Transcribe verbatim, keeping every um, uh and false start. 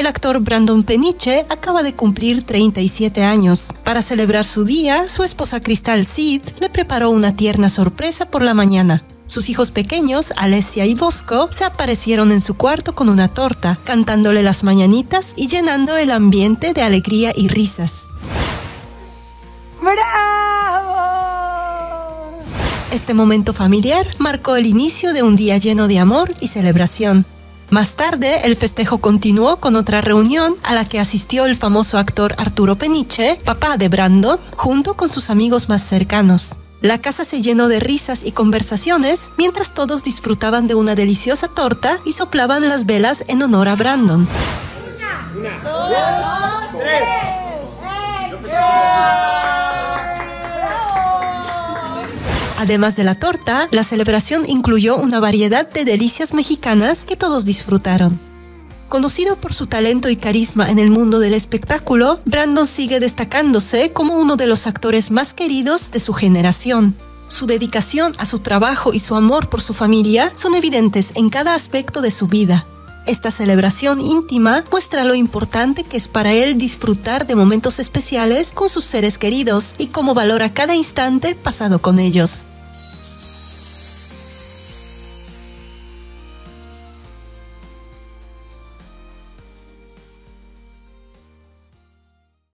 el actor Brandon Peniche acaba de cumplir treinta y siete años. Para celebrar su día, su esposa Crystal Sid le preparó una tierna sorpresa por la mañana. Sus hijos pequeños, Alessia y Bosco, se aparecieron en su cuarto con una torta, cantándole las mañanitas y llenando el ambiente de alegría y risas. ¡Bravo! Este momento familiar marcó el inicio de un día lleno de amor y celebración. Más tarde, el festejo continuó con otra reunión a la que asistió el famoso actor Arturo Peniche, papá de Brandon, junto con sus amigos más cercanos. La casa se llenó de risas y conversaciones mientras todos disfrutaban de una deliciosa torta y soplaban las velas en honor a Brandon. Una, una, dos, dos tres. Además de la torta, la celebración incluyó una variedad de delicias mexicanas que todos disfrutaron. Conocido por su talento y carisma en el mundo del espectáculo, Brandon sigue destacándose como uno de los actores más queridos de su generación. Su dedicación a su trabajo y su amor por su familia son evidentes en cada aspecto de su vida. Esta celebración íntima muestra lo importante que es para él disfrutar de momentos especiales con sus seres queridos y cómo valora cada instante pasado con ellos.